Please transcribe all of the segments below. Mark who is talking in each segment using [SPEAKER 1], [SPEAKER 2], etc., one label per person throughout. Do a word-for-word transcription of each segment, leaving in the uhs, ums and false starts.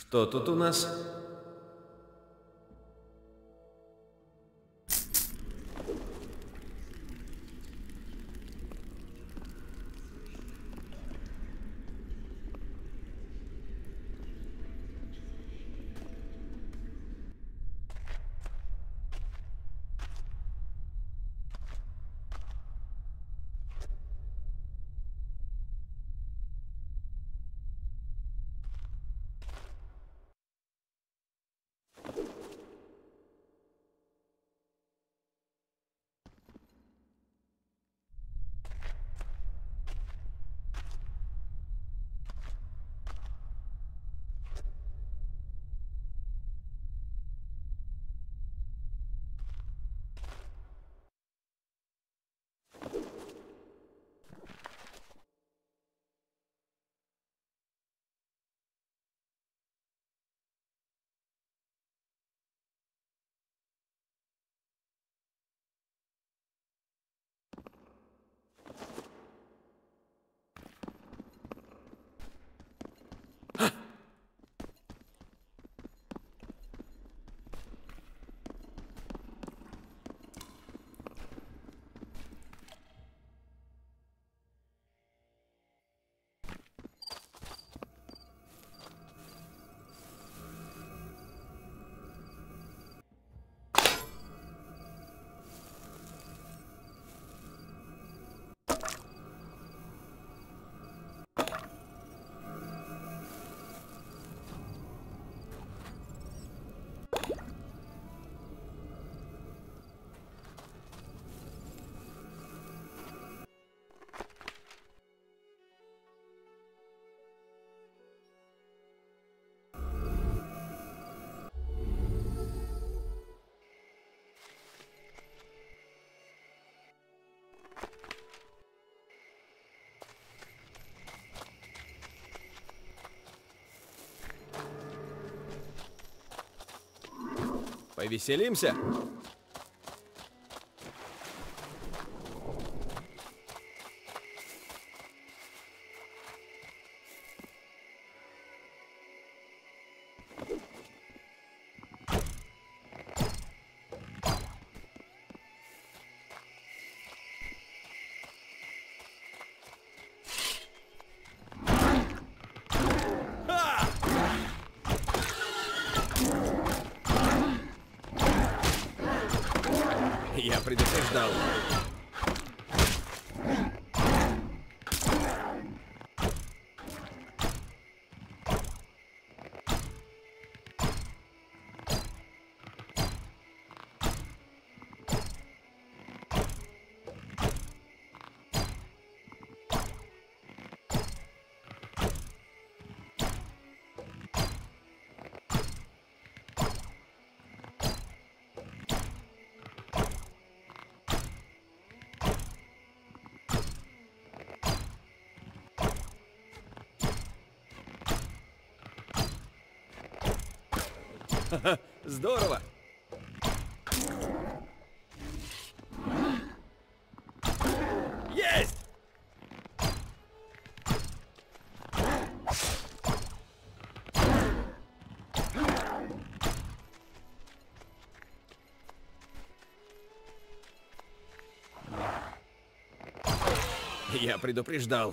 [SPEAKER 1] Что тут у нас? Повеселимся? Я предупреждал. Здорово! Есть! Я предупреждал.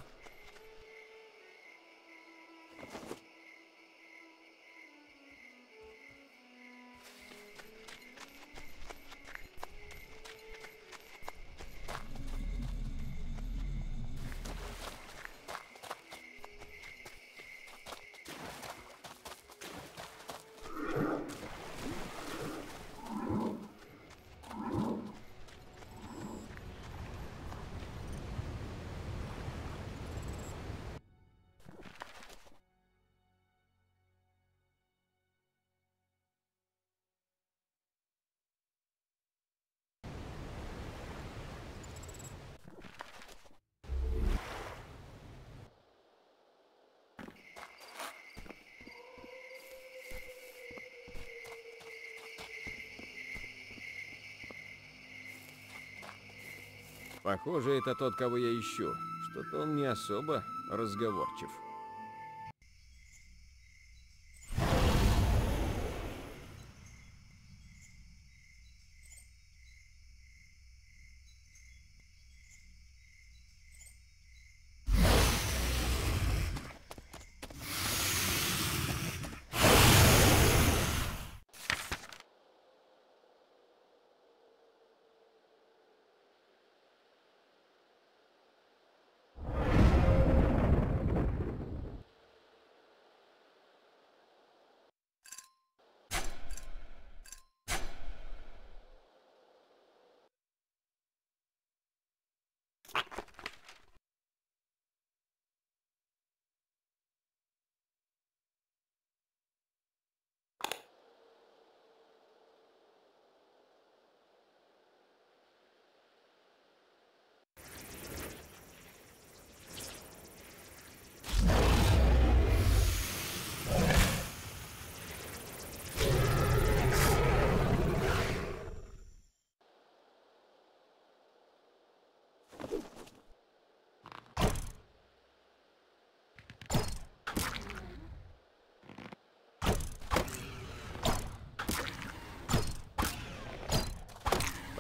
[SPEAKER 1] Похоже, это тот, кого я ищу. Что-то он не особо разговорчив.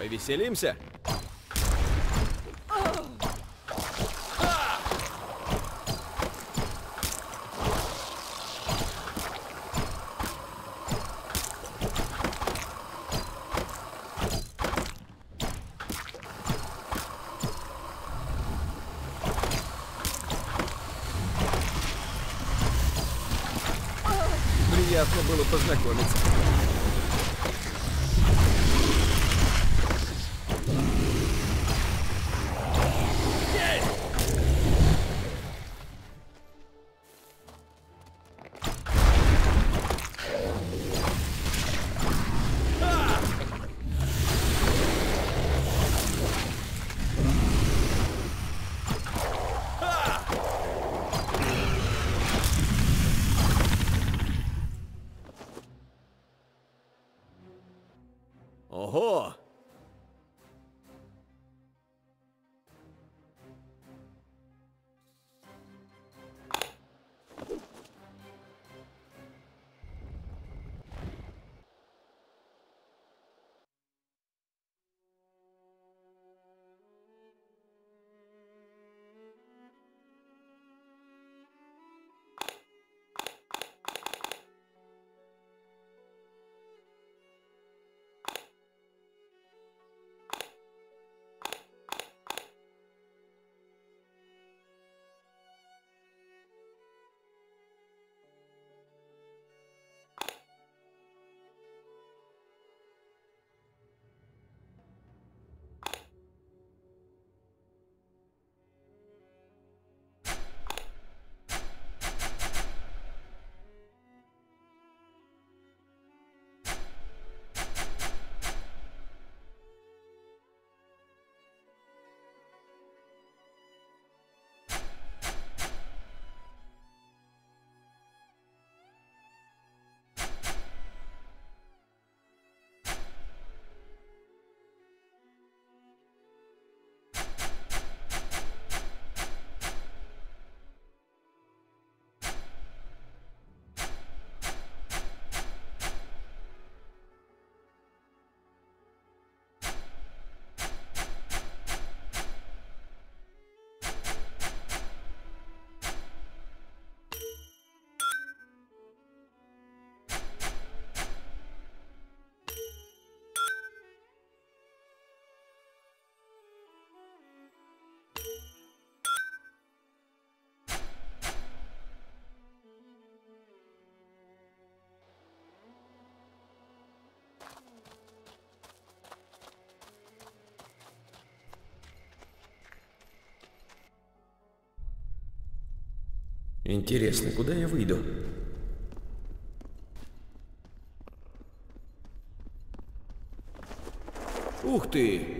[SPEAKER 1] Повеселимся? Приятно было познакомиться. Ого!
[SPEAKER 2] Интересно, куда я выйду?
[SPEAKER 1] Ух ты!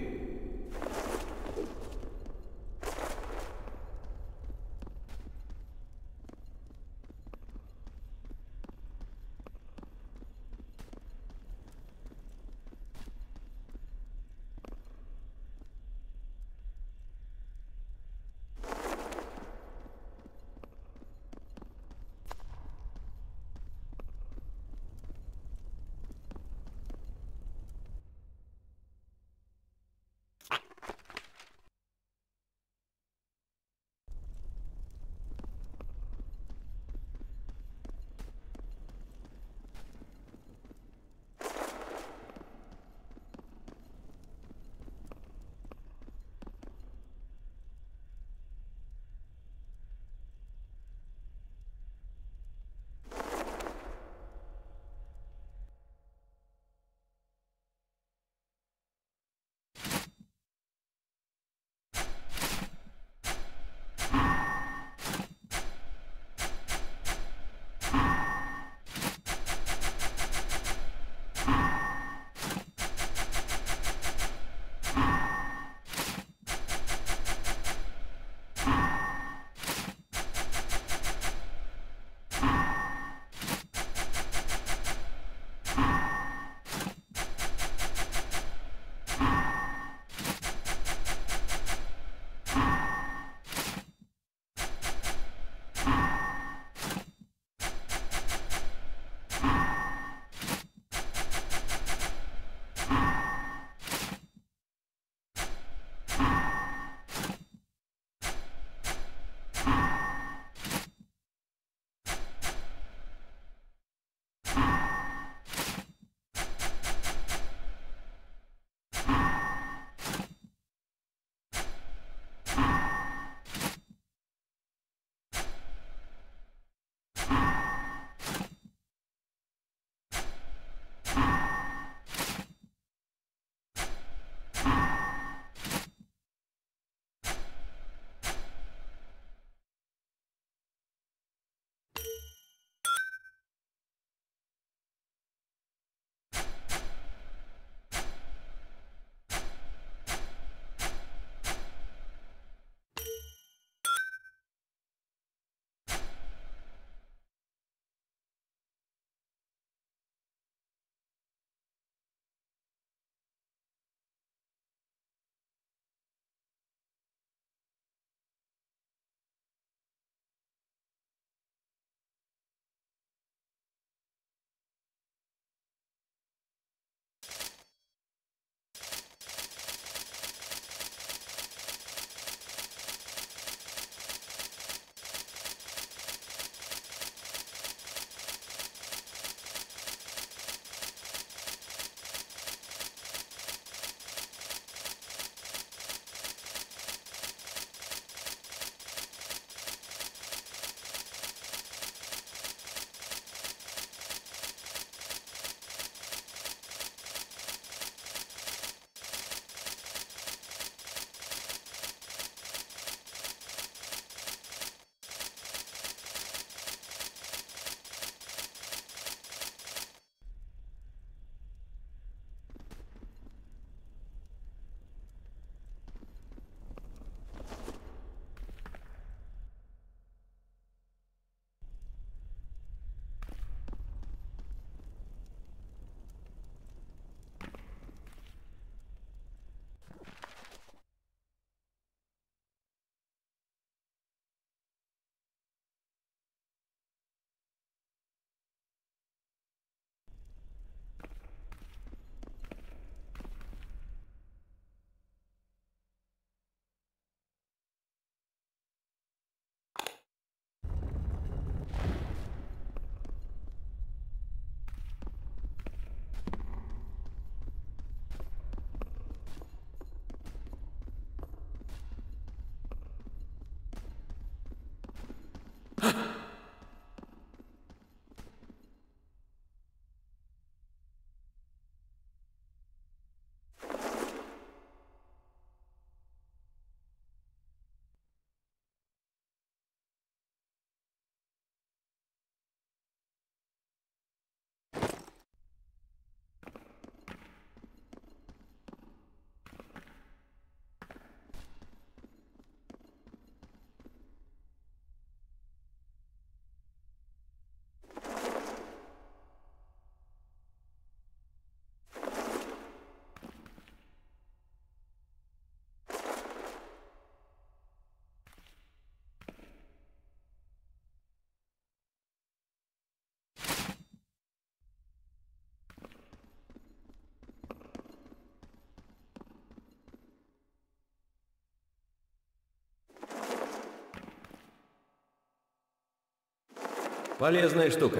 [SPEAKER 2] Полезная штука.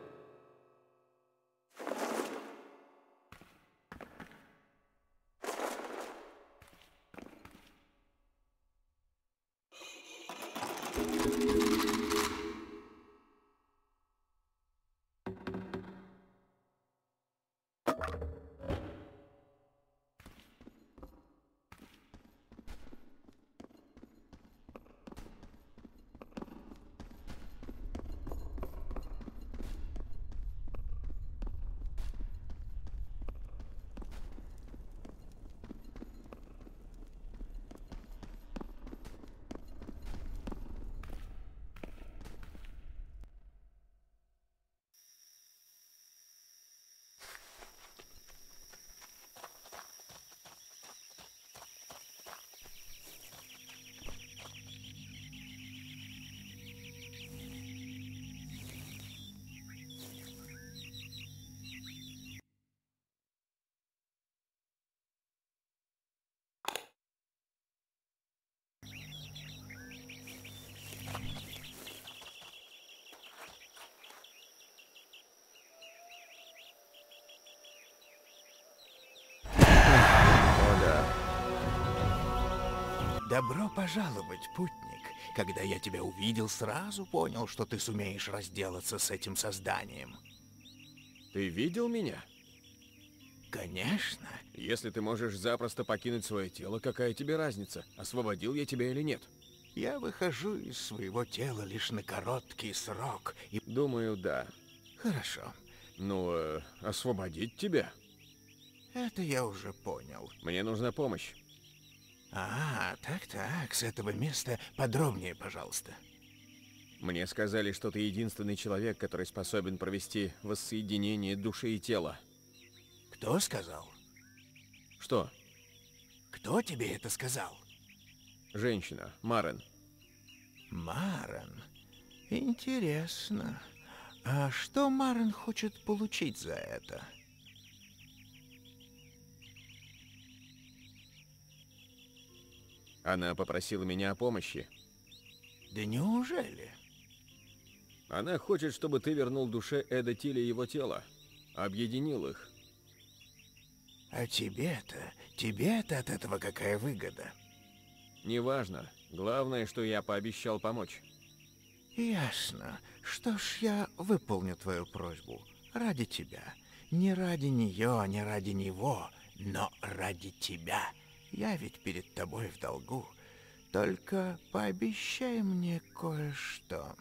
[SPEAKER 3] Добро пожаловать, путник. Когда я тебя увидел, сразу понял, что ты сумеешь разделаться с этим созданием.
[SPEAKER 1] Ты видел меня?
[SPEAKER 3] Конечно.
[SPEAKER 1] Если ты можешь запросто покинуть свое тело, какая тебе разница, освободил я тебя или нет?
[SPEAKER 3] Я выхожу из своего тела лишь на короткий срок и...
[SPEAKER 1] Думаю, да.
[SPEAKER 3] Хорошо.
[SPEAKER 1] Ну, э, освободить тебя?
[SPEAKER 3] Это я уже понял.
[SPEAKER 1] Мне нужна помощь.
[SPEAKER 3] А, так-так, с этого места подробнее, пожалуйста.
[SPEAKER 1] Мне сказали, что ты единственный человек, который способен провести воссоединение души и тела.
[SPEAKER 3] Кто сказал?
[SPEAKER 1] Что?
[SPEAKER 3] Кто тебе это сказал?
[SPEAKER 1] Женщина, Марен.
[SPEAKER 3] Марен. Интересно. А что Марен хочет получить за это?
[SPEAKER 1] Она попросила меня о помощи.
[SPEAKER 3] Да неужели?
[SPEAKER 1] Она хочет, чтобы ты вернул душе Эда Тиля его тело. Объединил их.
[SPEAKER 3] А тебе-то, тебе-то от этого какая выгода?
[SPEAKER 1] Неважно. Главное, что я пообещал помочь.
[SPEAKER 3] Ясно. Что ж, я выполню твою просьбу. Ради тебя. Не ради нее, не ради него, но ради тебя. Я ведь перед тобой в долгу. Только пообещай мне кое-что.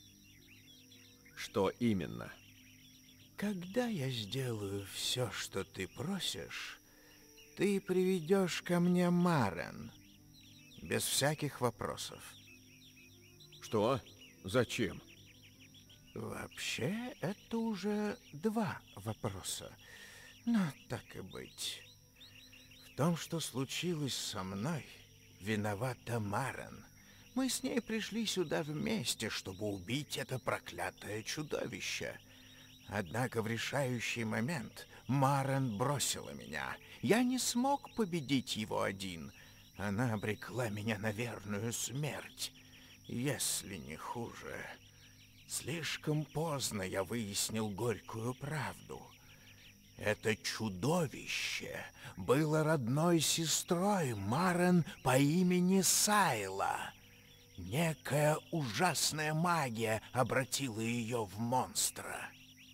[SPEAKER 1] Что именно?
[SPEAKER 3] Когда я сделаю все, что ты просишь, ты приведешь ко мне Марен. Без всяких вопросов.
[SPEAKER 1] Что? Зачем?
[SPEAKER 3] Вообще, это уже два вопроса. Но так и быть. В том, что случилось со мной, виновата Марен. Мы с ней пришли сюда вместе, чтобы убить это проклятое чудовище. Однако в решающий момент Марен бросила меня. Я не смог победить его один. Она обрекла меня на верную смерть. Если не хуже. Слишком поздно я выяснил горькую правду. Это чудовище было родной сестрой Марен по имени Сайла. Некая ужасная магия обратила ее в монстра.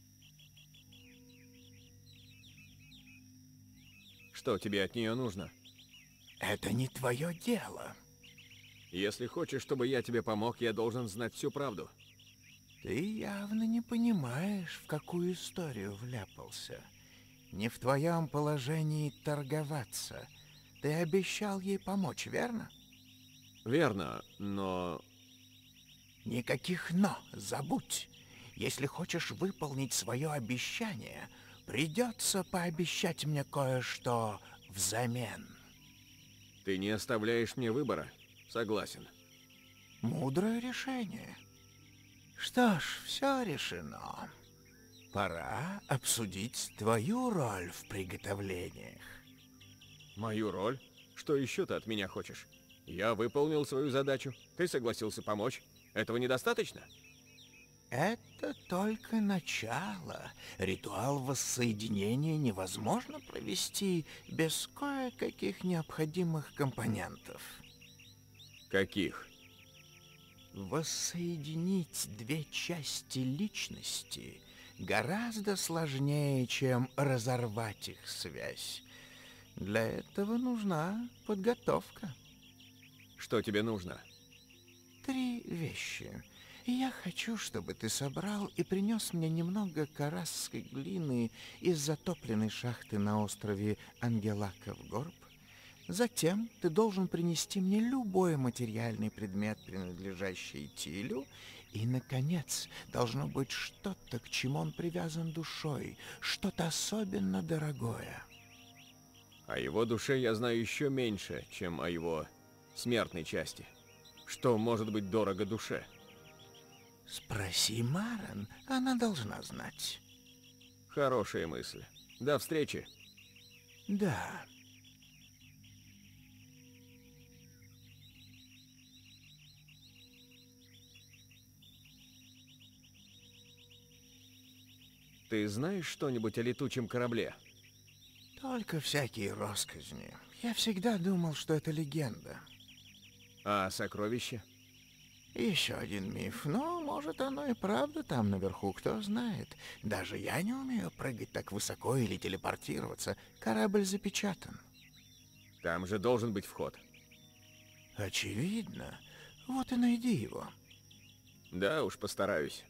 [SPEAKER 1] Что тебе от нее нужно?
[SPEAKER 3] Это не твое дело.
[SPEAKER 1] Если хочешь, чтобы я тебе помог, я должен знать всю правду.
[SPEAKER 3] Ты явно не понимаешь, в какую историю вляпался. Не в твоем положении торговаться. Ты обещал ей помочь, верно?
[SPEAKER 1] Верно, но...
[SPEAKER 3] Никаких «но», забудь. Если хочешь выполнить свое обещание, придется пообещать мне кое-что взамен.
[SPEAKER 1] Ты не оставляешь мне выбора. Согласен.
[SPEAKER 3] Мудрое решение. Что ж, все решено. Пора обсудить твою роль в приготовлениях.
[SPEAKER 1] Мою роль? Что еще ты от меня хочешь? Я выполнил свою задачу. Ты согласился помочь. Этого недостаточно?
[SPEAKER 3] Это только начало. Ритуал воссоединения невозможно провести без кое-каких необходимых компонентов.
[SPEAKER 1] Каких?
[SPEAKER 3] Воссоединить две части личности гораздо сложнее, чем разорвать их связь. Для этого нужна подготовка.
[SPEAKER 1] Что тебе нужно?
[SPEAKER 3] Три вещи. Я хочу, чтобы ты собрал и принес мне немного карасской глины из затопленной шахты на острове Ангелаков Горб. Затем ты должен принести мне любой материальный предмет, принадлежащий Тилю. И, наконец, должно быть что-то, к чему он привязан душой, что-то особенно дорогое.
[SPEAKER 1] О его душе я знаю еще меньше, чем о его смертной части. Что может быть дорого душе?
[SPEAKER 3] Спроси Марен, она должна знать.
[SPEAKER 1] Хорошая мысль. До встречи.
[SPEAKER 3] Да.
[SPEAKER 1] Ты знаешь что-нибудь о летучем корабле?
[SPEAKER 3] Только всякие россказни. Я всегда думал, что это легенда.
[SPEAKER 1] А сокровище?
[SPEAKER 3] Еще один миф, но, может, оно и правда там наверху, кто знает. Даже я не умею прыгать так высоко или телепортироваться. Корабль запечатан.
[SPEAKER 1] Там же должен быть вход.
[SPEAKER 3] Очевидно. Вот и найди его.
[SPEAKER 1] Да уж, постараюсь.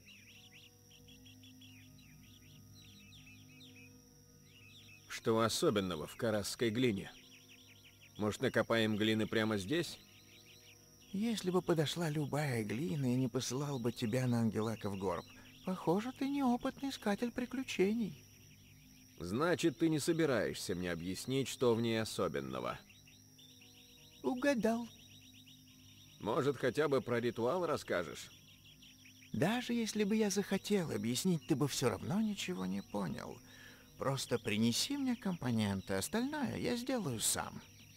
[SPEAKER 1] Что особенного в карасской глине? Может, накопаем глины прямо здесь?
[SPEAKER 3] Если бы подошла любая глина и не посылал бы тебя на Ангелаков Горб, похоже, ты неопытный искатель приключений.
[SPEAKER 1] Значит, ты не собираешься мне объяснить, что в ней особенного.
[SPEAKER 3] Угадал.
[SPEAKER 1] Может, хотя бы про ритуал расскажешь?
[SPEAKER 3] Даже если бы я захотел объяснить, ты бы все равно ничего не понял. Просто принеси мне компоненты, остальное я сделаю сам.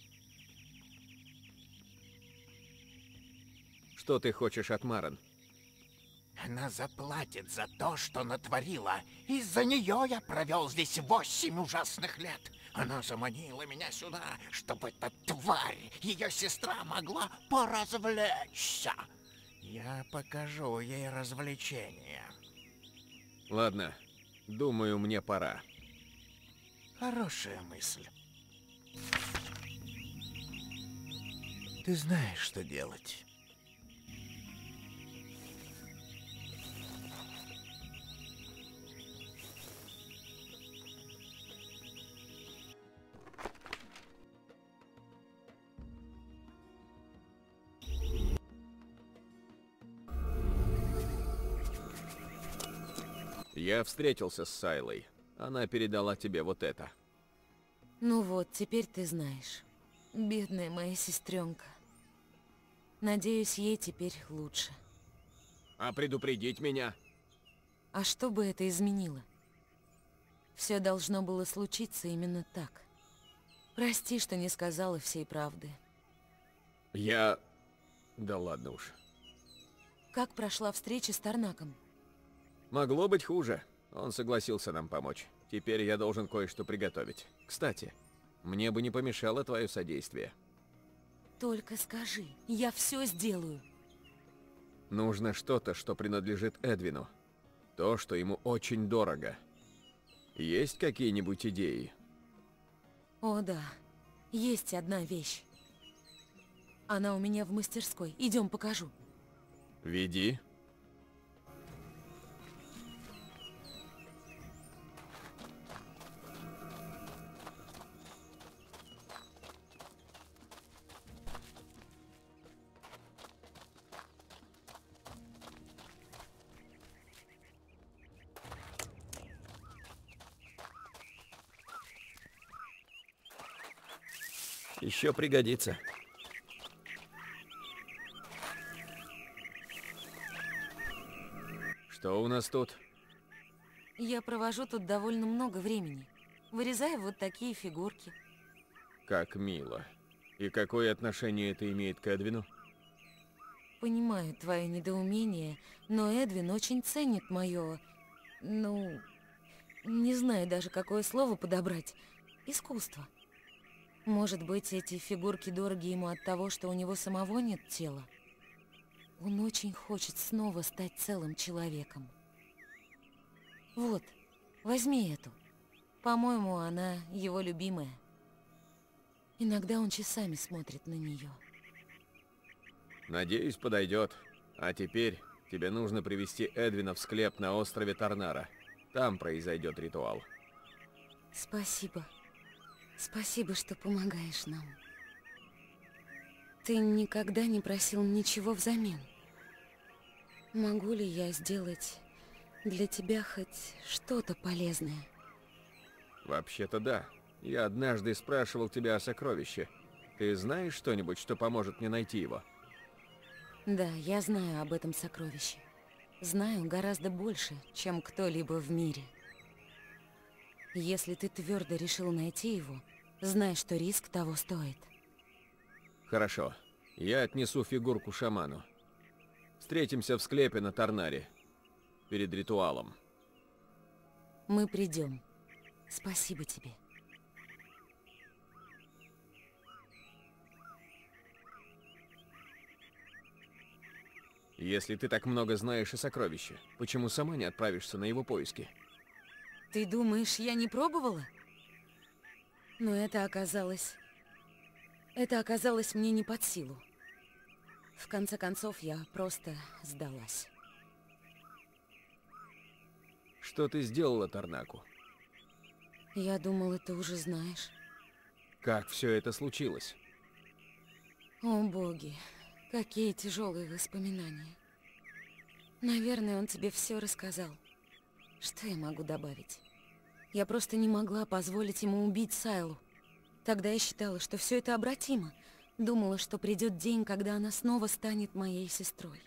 [SPEAKER 1] Что ты хочешь от Марен?
[SPEAKER 3] Она заплатит за то, что натворила. Из-за нее я провел здесь восемь ужасных лет. Она заманила меня сюда, чтобы эта тварь, ее сестра, могла поразвлечься. Я покажу ей развлечения.
[SPEAKER 1] Ладно, думаю, мне пора.
[SPEAKER 3] Хорошая мысль. Ты знаешь, что делать.
[SPEAKER 1] Я встретился с Сайлой. Она передала тебе вот это.
[SPEAKER 4] Ну вот, теперь ты знаешь. Бедная моя сестренка. Надеюсь, ей теперь лучше.
[SPEAKER 1] А предупредить меня?
[SPEAKER 4] А что бы это изменило? Все должно было случиться именно так. Прости, что не сказала всей правды.
[SPEAKER 1] Я... Да ладно уж.
[SPEAKER 4] Как прошла встреча с Тарнаком?
[SPEAKER 1] Могло быть хуже. Он согласился нам помочь. Теперь я должен кое-что приготовить. Кстати, мне бы не помешало твое содействие.
[SPEAKER 4] Только скажи, я все сделаю.
[SPEAKER 1] Нужно что-то, что принадлежит Эдвину. То, что ему очень дорого. Есть какие-нибудь идеи?
[SPEAKER 4] О, да. Есть одна вещь. Она у меня в мастерской. Идем, покажу.
[SPEAKER 1] Веди.
[SPEAKER 2] Еще пригодится.
[SPEAKER 1] Что у нас тут?
[SPEAKER 4] Я провожу тут довольно много времени. Вырезаю вот такие фигурки.
[SPEAKER 1] Как мило. И какое отношение это имеет к Эдвину?
[SPEAKER 4] Понимаю твое недоумение, но Эдвин очень ценит мое... Ну... Не знаю даже, какое слово подобрать. Искусство. Может быть, эти фигурки дороги ему от того, что у него самого нет тела? Он очень хочет снова стать целым человеком. Вот, возьми эту. По-моему, она его любимая. Иногда он часами смотрит на нее.
[SPEAKER 1] Надеюсь, подойдет. А теперь тебе нужно привести Эдвина в склеп на острове Тарнара. Там произойдет ритуал.
[SPEAKER 4] Спасибо. Спасибо, что помогаешь нам. Ты никогда не просил ничего взамен. Могу ли я сделать для тебя хоть что-то полезное?
[SPEAKER 1] Вообще-то да. Я однажды спрашивал тебя о сокровище. Ты знаешь что-нибудь, что поможет мне найти его?
[SPEAKER 4] Да, я знаю об этом сокровище. Знаю гораздо больше, чем кто-либо в мире. Если ты твердо решил найти его, знай, что риск того стоит.
[SPEAKER 1] Хорошо. Я отнесу фигурку шаману. Встретимся в склепе на Тарнаре. Перед ритуалом.
[SPEAKER 4] Мы придем. Спасибо тебе.
[SPEAKER 1] Если ты так много знаешь о сокровище, почему сама не отправишься на его поиски?
[SPEAKER 4] Ты думаешь, я не пробовала? Но это оказалось... Это оказалось мне не под силу. В конце концов, я просто сдалась.
[SPEAKER 1] Что ты сделала, Тарнаку?
[SPEAKER 4] Я думала, ты уже знаешь.
[SPEAKER 1] Как все это случилось?
[SPEAKER 4] О, боги, какие тяжелые воспоминания. Наверное, он тебе все рассказал. Что я могу добавить? Я просто не могла позволить ему убить Сайлу. Тогда я считала, что все это обратимо. Думала, что придет день, когда она снова станет моей сестрой.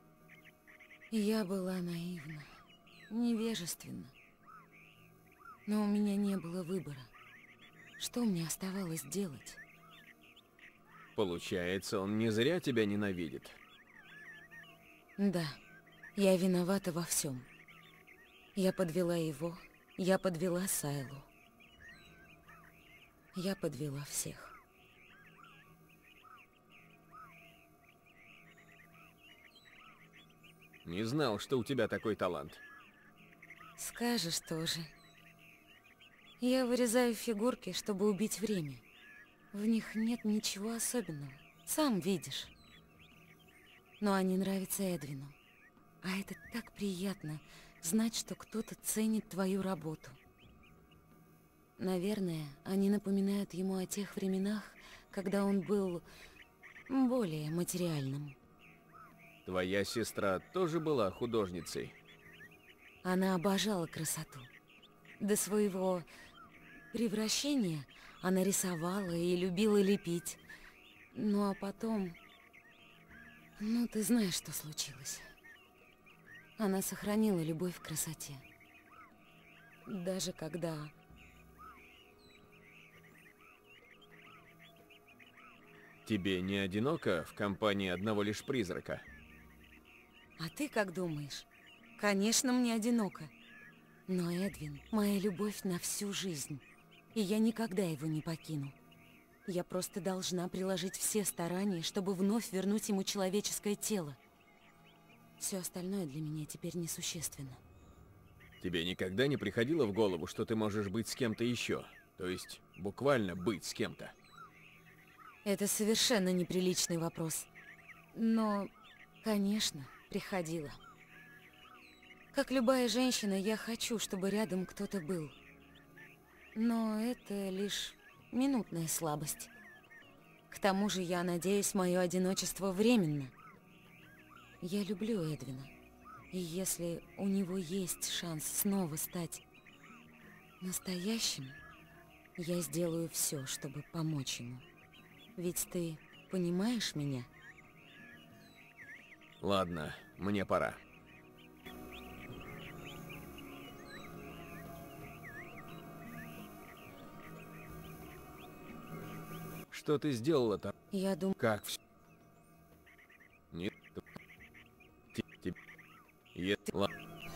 [SPEAKER 4] Я была наивна, невежественна. Но у меня не было выбора. Что мне оставалось делать?
[SPEAKER 1] Получается, он не зря тебя ненавидит.
[SPEAKER 4] Да, я виновата во всем. Я подвела его, я подвела Сайлу. Я подвела всех.
[SPEAKER 1] Не знал, что у тебя такой талант.
[SPEAKER 4] Скажешь тоже. Я вырезаю фигурки, чтобы убить время. В них нет ничего особенного. Сам видишь. Но они нравятся Эдвину. А это так приятно, знать, что кто-то ценит твою работу. Наверное, они напоминают ему о тех временах, когда он был более материальным.
[SPEAKER 1] Твоя сестра тоже была художницей?
[SPEAKER 4] Она обожала красоту. До своего превращения она рисовала и любила лепить. Ну а потом... Ну, ты знаешь, что случилось. Она сохранила любовь к красоте. Даже когда...
[SPEAKER 1] Тебе не одиноко в компании одного лишь призрака?
[SPEAKER 4] А ты как думаешь? Конечно, мне одиноко. Но Эдвин — моя любовь на всю жизнь. И я никогда его не покину. Я просто должна приложить все старания, чтобы вновь вернуть ему человеческое тело. Все остальное для меня теперь несущественно.
[SPEAKER 1] Тебе никогда не приходило в голову, что ты можешь быть с кем-то еще? То есть, буквально быть с кем-то?
[SPEAKER 4] Это совершенно неприличный вопрос. Но, конечно, приходило. Как любая женщина, я хочу, чтобы рядом кто-то был. Но это лишь минутная слабость. К тому же, я надеюсь, мое одиночество временно. Я люблю Эдвина. И если у него есть шанс снова стать настоящим, я сделаю все, чтобы помочь ему. Ведь ты понимаешь меня?
[SPEAKER 1] Ладно, мне пора. Что ты сделала-то?
[SPEAKER 4] Я думаю...
[SPEAKER 1] Как все? Нет. Тебе... Е... Ладно.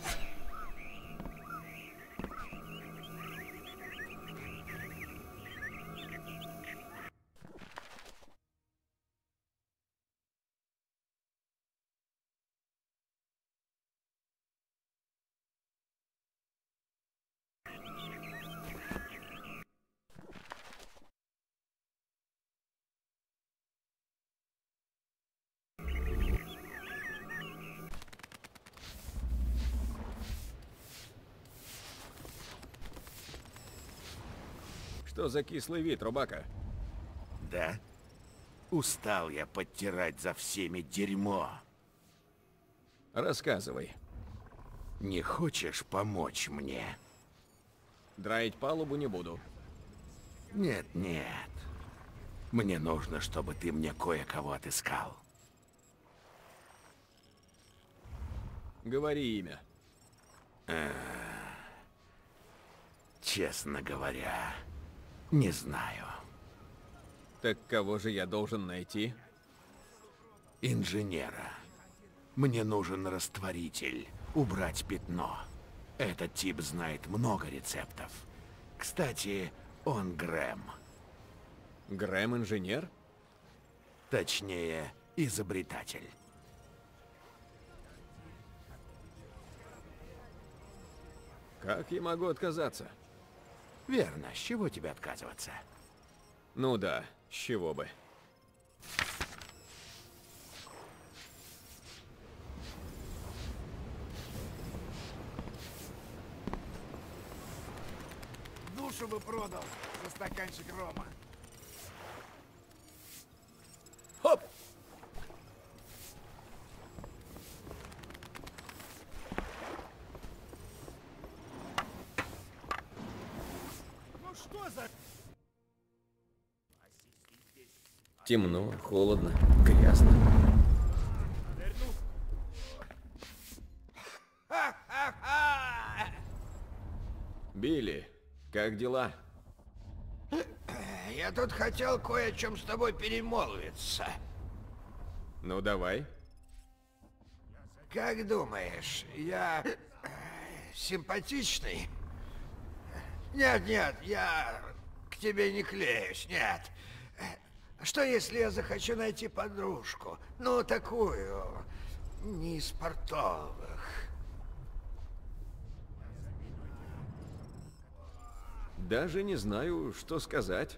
[SPEAKER 1] Что за кислый вид, Рубака?
[SPEAKER 5] Да? Устал я подтирать за всеми дерьмо.
[SPEAKER 1] Рассказывай.
[SPEAKER 5] Не хочешь помочь мне?
[SPEAKER 1] Драить палубу не буду.
[SPEAKER 5] Нет, нет. Мне нужно, чтобы ты мне кое-кого отыскал.
[SPEAKER 1] Говори имя.
[SPEAKER 5] Честно говоря, не знаю.
[SPEAKER 1] Так кого же я должен найти?
[SPEAKER 5] Инженера. Мне нужен растворитель. Убрать пятно. Этот тип знает много рецептов. Кстати, он Грэм.
[SPEAKER 1] Грэм инженер?
[SPEAKER 5] Точнее, изобретатель.
[SPEAKER 1] Как я могу отказаться?
[SPEAKER 5] Верно, с чего тебе отказываться?
[SPEAKER 1] Ну да, с чего бы.
[SPEAKER 6] Душу бы продал за стаканчик рома.
[SPEAKER 1] Хоп!
[SPEAKER 6] Ну что за...
[SPEAKER 2] Темно, холодно, грязно.
[SPEAKER 1] Билли, как дела?
[SPEAKER 3] Я тут хотел кое о чем с тобой перемолвиться.
[SPEAKER 1] Ну давай.
[SPEAKER 3] Как думаешь, я э, симпатичный? Нет, нет, я к тебе не клеюсь, нет. Что если я захочу найти подружку? Ну, такую, не из портовых.
[SPEAKER 1] Даже не знаю, что сказать.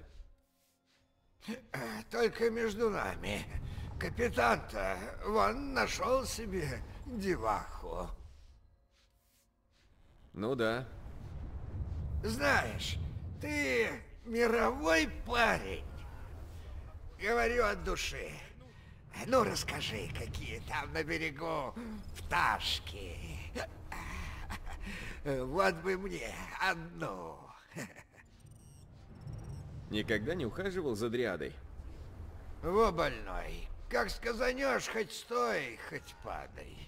[SPEAKER 3] Только между нами. Капитан-то вон нашел себе деваху.
[SPEAKER 1] Ну да.
[SPEAKER 3] Знаешь, ты мировой парень. Говорю от души. Ну, расскажи, какие там на берегу пташки. Вот бы мне одну.
[SPEAKER 1] Никогда не ухаживал за дриадой?
[SPEAKER 3] Во, больной. Как сказанешь, хоть стой, хоть падай.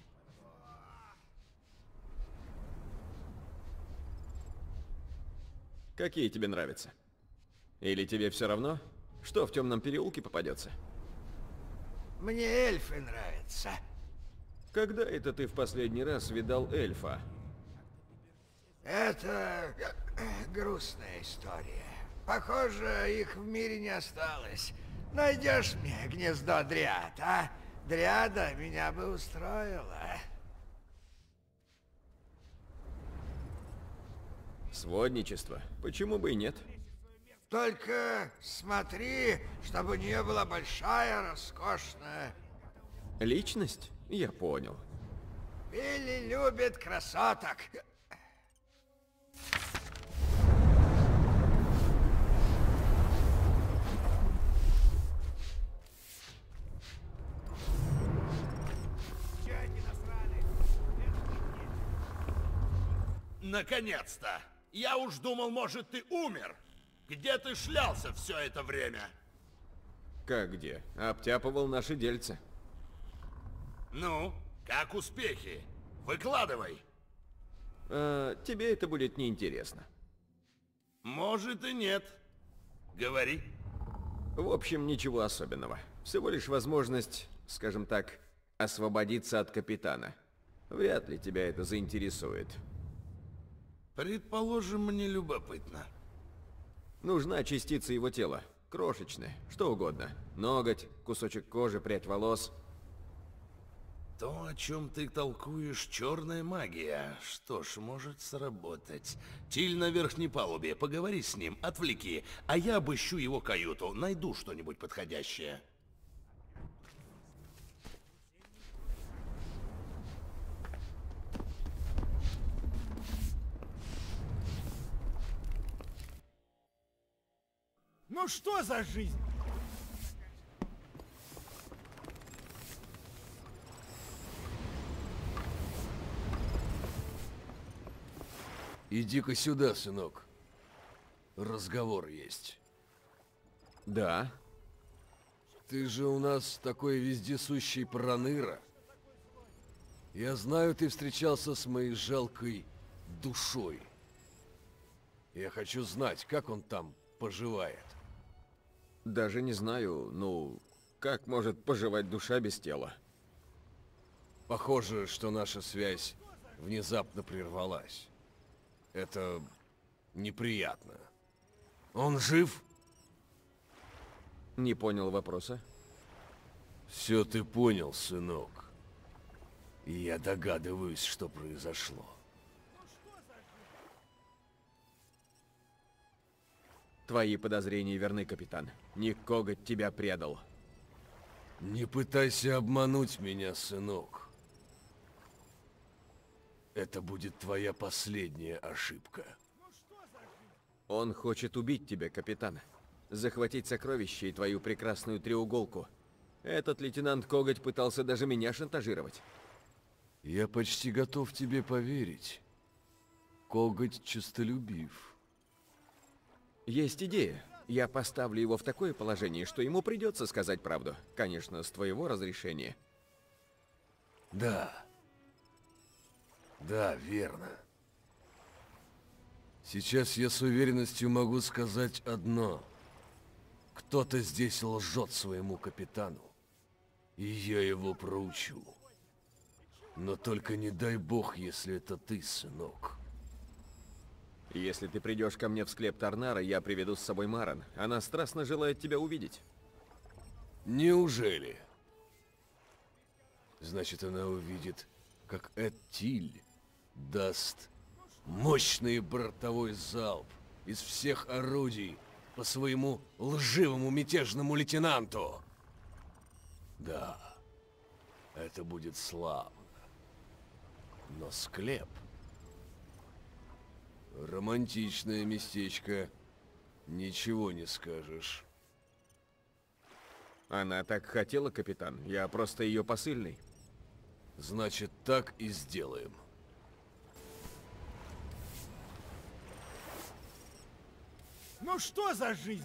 [SPEAKER 1] Какие тебе нравятся? Или тебе все равно, что в темном переулке попадется?
[SPEAKER 3] Мне эльфы нравятся.
[SPEAKER 1] Когда это ты в последний раз видал эльфа?
[SPEAKER 3] Это грустная история. Похоже, их в мире не осталось. Найдешь мне гнездо дриад, а? Дриада меня бы устроила.
[SPEAKER 1] Сводничество. Почему бы и нет?
[SPEAKER 3] Только смотри, чтобы у нее была большая, роскошная.
[SPEAKER 1] Личность? Я понял.
[SPEAKER 3] Билли любит красоток.
[SPEAKER 5] Наконец-то! Я уж думал, может, ты умер. Где ты шлялся все это время?
[SPEAKER 1] Как где? Обтяпывал наши дельцы.
[SPEAKER 5] Ну, как успехи? Выкладывай.
[SPEAKER 1] А, тебе это будет неинтересно.
[SPEAKER 5] Может и нет. Говори.
[SPEAKER 1] В общем, ничего особенного. Всего лишь возможность, скажем так, освободиться от капитана. Вряд ли тебя это заинтересует.
[SPEAKER 5] Предположим, мне любопытно.
[SPEAKER 1] Нужна частица его тела. Крошечная, что угодно. Ноготь, кусочек кожи, прядь волос.
[SPEAKER 5] То, о чем ты толкуешь, черная магия. Что ж, может сработать. Тиль на верхней палубе, поговори с ним, отвлеки. А я обыщу его каюту, найду что-нибудь подходящее.
[SPEAKER 6] Ну что за жизнь?
[SPEAKER 7] Иди-ка сюда, сынок. Разговор есть.
[SPEAKER 1] Да.
[SPEAKER 7] Ты же у нас такой вездесущий проныра. Я знаю, ты встречался с моей жалкой душой. Я хочу знать, как он там поживает.
[SPEAKER 1] Даже не знаю, ну, как может поживать душа без тела?
[SPEAKER 7] Похоже, что наша связь внезапно прервалась. Это неприятно. Он жив?
[SPEAKER 1] Не понял вопроса.
[SPEAKER 7] Все ты понял, сынок. И я догадываюсь, что произошло.
[SPEAKER 1] Твои подозрения верны, капитан. Ник Коготь тебя предал.
[SPEAKER 7] Не пытайся обмануть меня, сынок. Это будет твоя последняя ошибка.
[SPEAKER 1] Он хочет убить тебя, капитан. Захватить сокровища и твою прекрасную треуголку. Этот лейтенант Коготь пытался даже меня шантажировать.
[SPEAKER 7] Я почти готов тебе поверить. Коготь честолюбив.
[SPEAKER 1] Есть идея. Я поставлю его в такое положение, что ему придется сказать правду. Конечно, с твоего разрешения.
[SPEAKER 7] Да. Да, верно. Сейчас я с уверенностью могу сказать одно. Кто-то здесь лжет своему капитану. И я его проучу. Но только не дай бог, если это ты, сынок.
[SPEAKER 1] Если ты придешь ко мне в склеп Торнара, я приведу с собой Маран. Она страстно желает тебя увидеть.
[SPEAKER 7] Неужели? Значит, она увидит, как Эд Тиль даст мощный бортовой залп из всех орудий по своему лживому мятежному лейтенанту. Да, это будет славно. Но склеп... Романтичное местечко. Ничего не скажешь.
[SPEAKER 1] Она так хотела, капитан. Я просто ее посыльный.
[SPEAKER 7] Значит, так и сделаем.
[SPEAKER 6] Ну что за жизнь?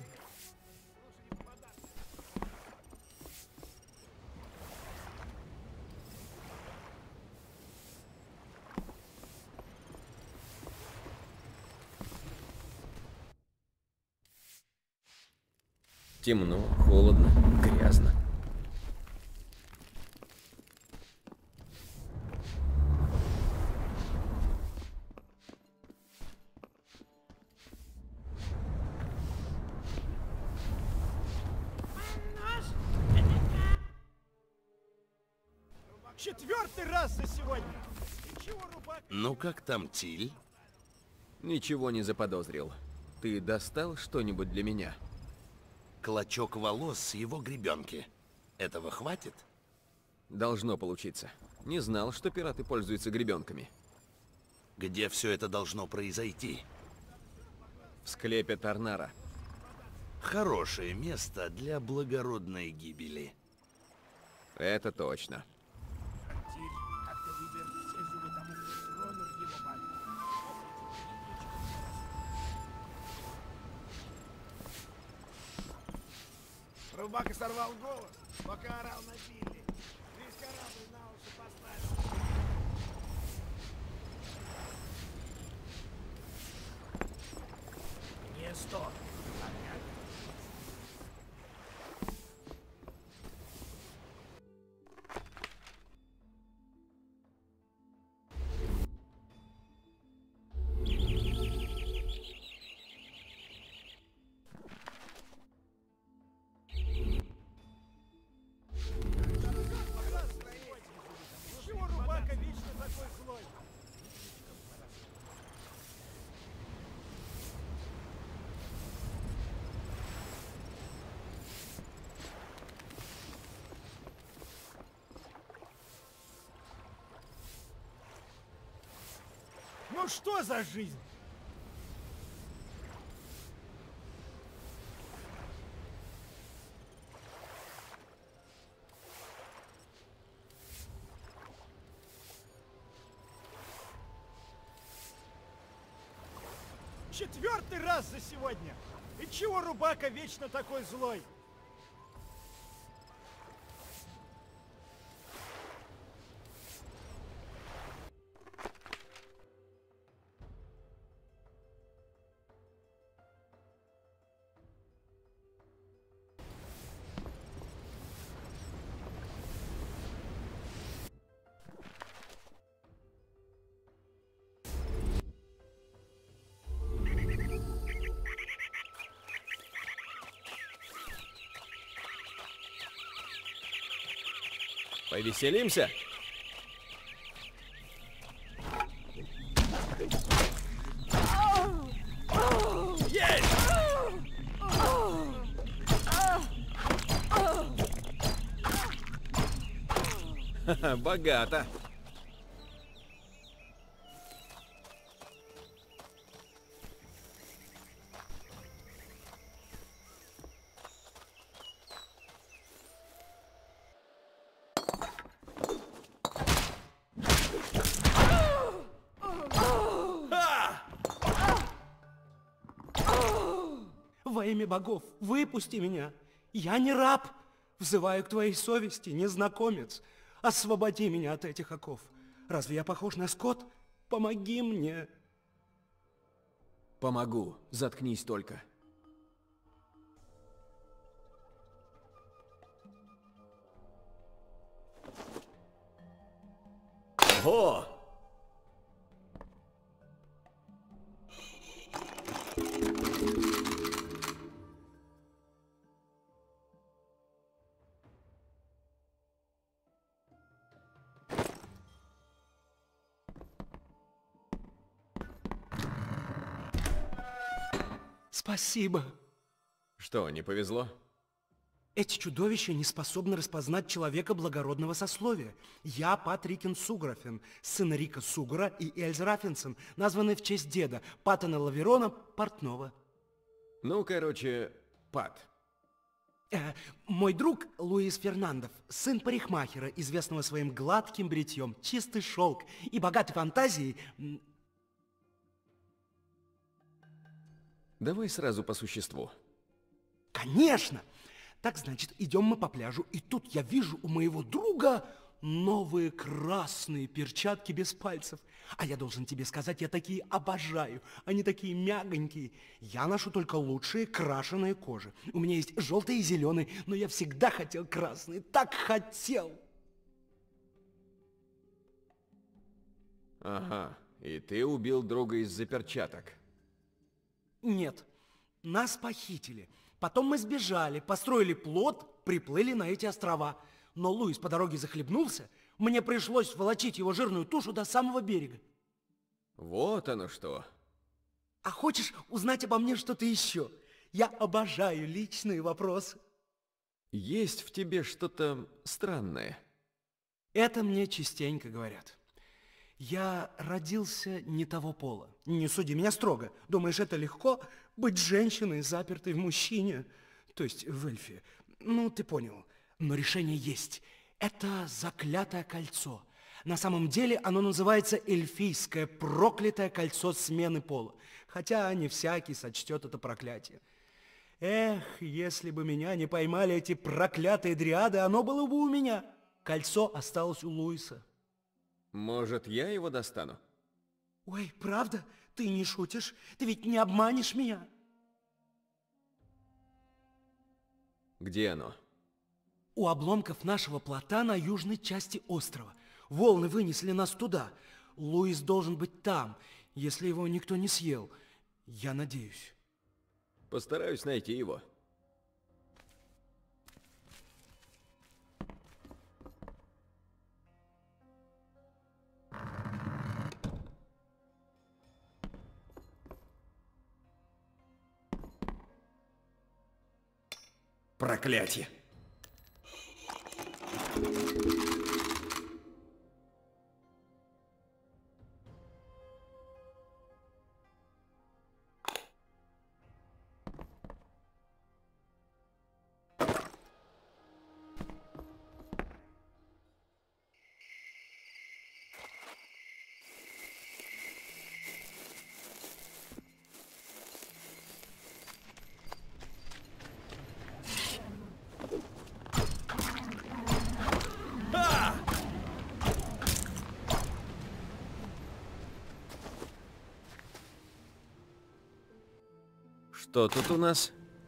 [SPEAKER 2] Темно, холодно, грязно.
[SPEAKER 6] Четвертый раз за сегодня. И чего, рубак?
[SPEAKER 5] Ну как там Тиль?
[SPEAKER 1] Ничего не заподозрил. Ты достал что-нибудь для меня?
[SPEAKER 5] Клочок волос с его гребенки. Этого хватит?
[SPEAKER 1] Должно получиться. Не знал, что пираты пользуются гребенками.
[SPEAKER 5] Где все это должно произойти?
[SPEAKER 1] В склепе Тарнара.
[SPEAKER 5] Хорошее место для благородной гибели.
[SPEAKER 1] Это точно.
[SPEAKER 6] Рубака сорвал голос, пока орал на Билли. Весь корабль на уши поставил. Не сто. Чего Рубака вечно такой злой? Ну что за жизнь? Четвертый раз за сегодня. И чего Рубака вечно такой злой?
[SPEAKER 1] Повеселимся? Ха-ха, богато.
[SPEAKER 8] Во имя богов, выпусти меня. Я не раб. Взываю к твоей совести, незнакомец. Освободи меня от этих оков. Разве я похож на скот? Помоги мне.
[SPEAKER 1] Помогу. Заткнись только. О!
[SPEAKER 8] Спасибо.
[SPEAKER 1] Что, не повезло?
[SPEAKER 8] Эти чудовища не способны распознать человека благородного сословия. Я Патрикин Суграфен, сын Рика Сугра и Эльзы Раффинсон, названный в честь деда, Паттона Лаверона Портного.
[SPEAKER 1] Ну, короче, Пат.
[SPEAKER 8] Э, мой друг Луис Фернандов, сын парикмахера, известного своим гладким бритьем, чистый шелк и богатой фантазией.
[SPEAKER 1] Давай сразу по существу.
[SPEAKER 8] Конечно! Так, значит, идем мы по пляжу, и тут я вижу у моего друга новые красные перчатки без пальцев. А я должен тебе сказать, я такие обожаю. Они такие мягонькие. Я ношу только лучшие крашеные кожи. У меня есть желтые и зеленые, но я всегда хотел красные. Так хотел!
[SPEAKER 1] Ага, и ты убил друга из-за перчаток.
[SPEAKER 8] Нет, нас похитили. Потом мы сбежали, построили плот, приплыли на эти острова. Но Луис по дороге захлебнулся. Мне пришлось волочить его жирную тушу до самого берега.
[SPEAKER 1] Вот оно что.
[SPEAKER 8] А хочешь узнать обо мне что-то еще? Я обожаю личные вопросы.
[SPEAKER 1] Есть в тебе что-то странное.
[SPEAKER 8] Это мне частенько говорят. Я родился не того пола. Не суди меня строго. Думаешь, это легко быть женщиной, запертой в мужчине? То есть в эльфе. Ну, ты понял. Но решение есть. Это заклятое кольцо. На самом деле оно называется эльфийское проклятое кольцо смены пола. Хотя не всякий сочтет это проклятие. Эх, если бы меня не поймали эти проклятые дриады, оно было бы у меня. Кольцо осталось у Луиса.
[SPEAKER 1] Может, я его достану?
[SPEAKER 8] Ой, правда? Ты не шутишь? Ты ведь не обманешь меня?
[SPEAKER 1] Где оно?
[SPEAKER 8] У обломков нашего плота на южной части острова. Волны вынесли нас туда. Луис должен быть там, если его никто не съел. Я надеюсь.
[SPEAKER 1] Постараюсь найти его.
[SPEAKER 2] Проклятие!
[SPEAKER 1] Что тут у нас?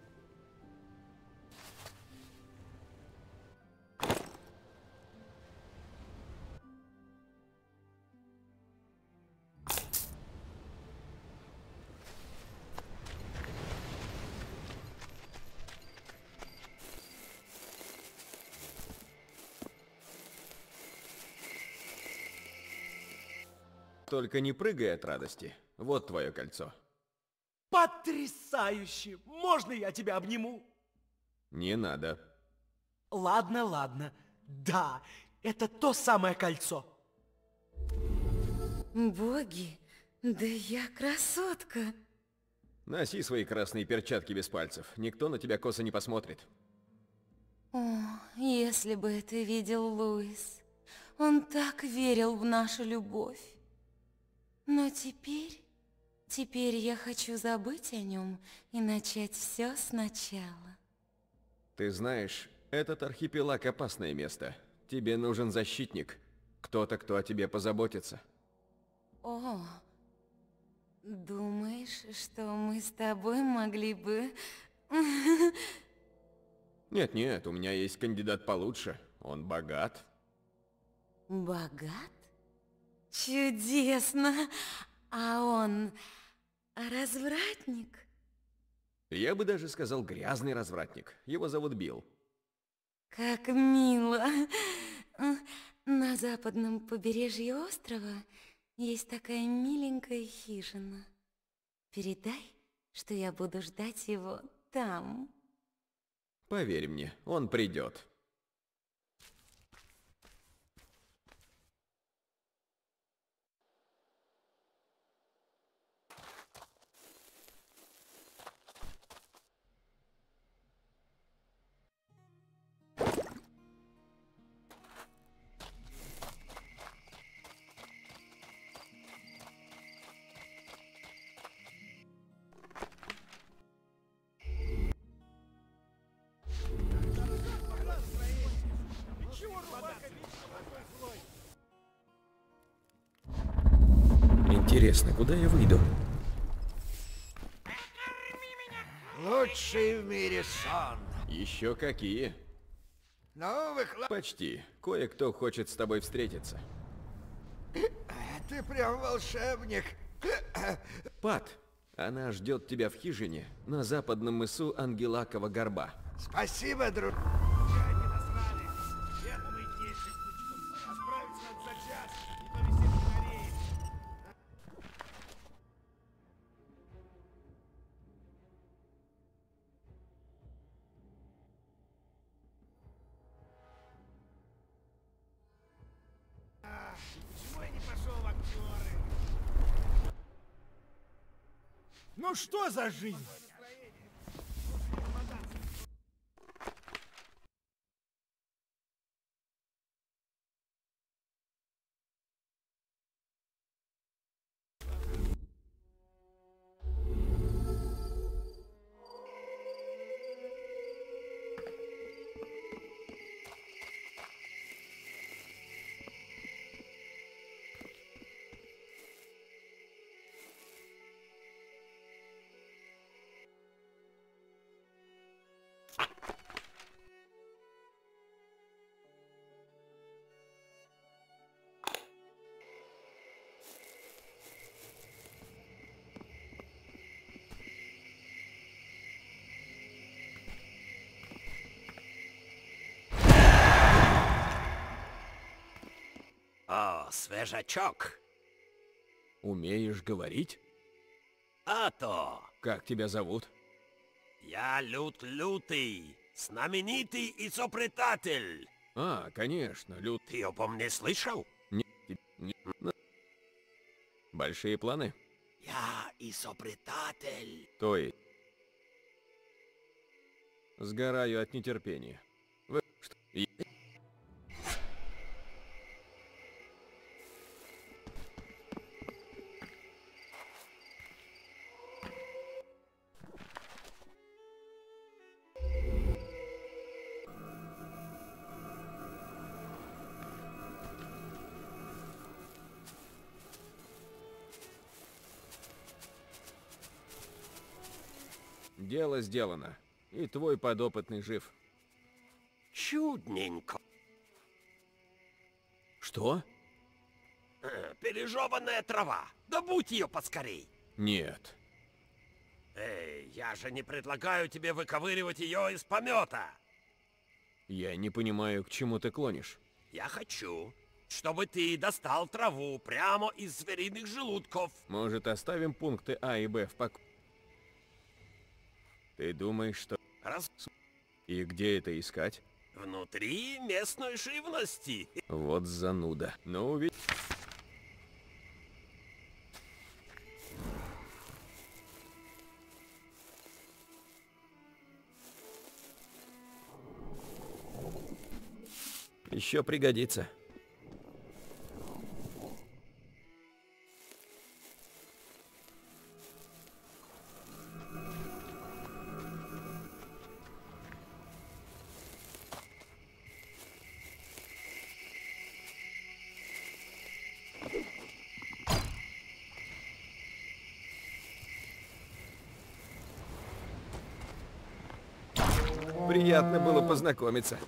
[SPEAKER 1] Только не прыгай от радости. Вот твое кольцо.
[SPEAKER 8] Потрясающе! Можно я тебя обниму?
[SPEAKER 1] Не надо.
[SPEAKER 8] Ладно, ладно. Да, это то самое кольцо.
[SPEAKER 4] Боги, да я красотка.
[SPEAKER 1] Носи свои красные перчатки без пальцев. Никто на тебя косо не посмотрит.
[SPEAKER 4] О, если бы ты видел Луис. Он так верил в нашу любовь. Но теперь... Теперь я хочу забыть о нем и начать все сначала.
[SPEAKER 1] Ты знаешь, этот архипелаг — опасное место. Тебе нужен защитник. Кто-то, кто о тебе позаботится.
[SPEAKER 4] О, думаешь, что мы с тобой могли бы...
[SPEAKER 1] Нет-нет, у меня есть кандидат получше. Он богат.
[SPEAKER 4] Богат? Чудесно! А он развратник?
[SPEAKER 1] Я бы даже сказал, грязный развратник. Его зовут Билл.
[SPEAKER 4] Как мило! На западном побережье острова есть такая миленькая хижина. Передай, что я буду ждать его там.
[SPEAKER 1] Поверь мне, он придет.
[SPEAKER 2] Интересно, куда я выйду?
[SPEAKER 3] Лучший в мире сон.
[SPEAKER 1] Еще какие?
[SPEAKER 3] Ну, выхлоп...
[SPEAKER 1] Почти. Кое-кто хочет с тобой встретиться.
[SPEAKER 3] Ты прям волшебник.
[SPEAKER 1] Пат, она ждет тебя в хижине на западном мысу Ангелакова горба.
[SPEAKER 3] Спасибо, друг.
[SPEAKER 6] Ну что за жизнь?
[SPEAKER 9] О, свежачок.
[SPEAKER 1] Умеешь говорить?
[SPEAKER 9] А то,
[SPEAKER 1] Как тебя зовут?
[SPEAKER 9] я Лют Лютый, знаменитый изобретатель.
[SPEAKER 1] А, конечно, Люд.
[SPEAKER 9] Ты обо мне слышал?
[SPEAKER 1] Не- не- на- Большие планы?
[SPEAKER 9] Я изобретатель.
[SPEAKER 1] То есть... Сгораю от нетерпения. Вы что? и- Дело сделано. И твой подопытный жив.
[SPEAKER 9] Чудненько.
[SPEAKER 1] Что?
[SPEAKER 9] Э, Пережеванная трава. Добудь ее поскорей.
[SPEAKER 1] Нет.
[SPEAKER 9] Эй, я же не предлагаю тебе выковыривать ее из помета.
[SPEAKER 1] Я не понимаю, к чему ты клонишь.
[SPEAKER 9] Я хочу, чтобы ты достал траву прямо из звериных желудков.
[SPEAKER 1] Может, оставим пункты А и Б в покое? Ты думаешь, что...
[SPEAKER 9] Раз...
[SPEAKER 1] И где это искать?
[SPEAKER 9] Внутри местной живности.
[SPEAKER 1] Вот зануда. Ну, ведь... Еще пригодится. Приятно было познакомиться.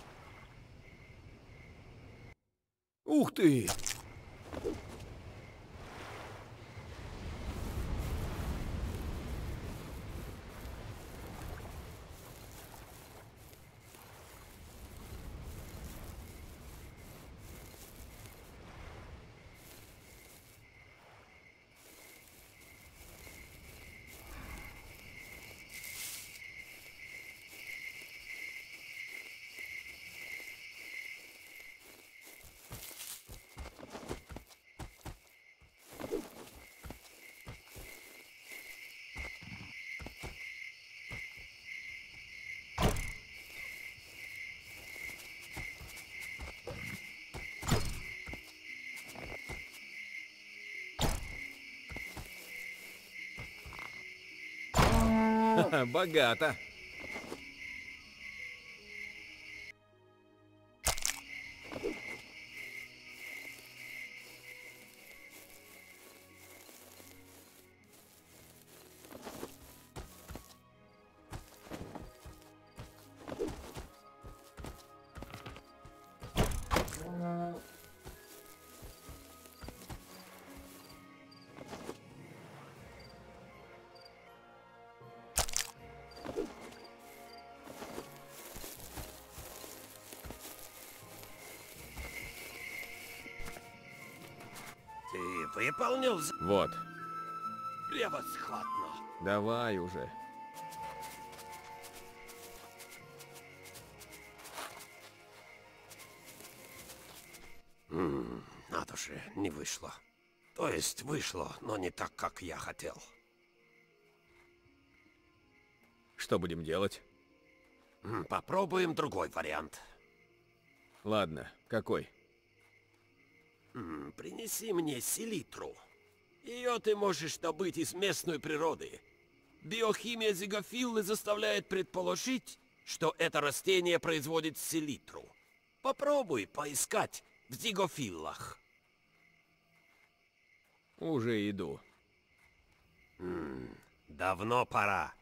[SPEAKER 1] Ух ты! Ха-ха, богато.
[SPEAKER 9] Ты выполнил з-
[SPEAKER 1] Вот,
[SPEAKER 9] превосходно.
[SPEAKER 1] давай уже.
[SPEAKER 9] М, Надо же, не вышло. То есть вышло, но не так, как я хотел.
[SPEAKER 1] Что будем делать?
[SPEAKER 9] М, Попробуем другой вариант.
[SPEAKER 1] Ладно, какой?
[SPEAKER 9] М, Принеси мне селитру. Ее ты можешь добыть из местной природы. Биохимия зигофиллы заставляет предположить, что это растение производит селитру. Попробуй поискать в зигофиллах.
[SPEAKER 1] Уже иду.
[SPEAKER 9] М, Давно пора.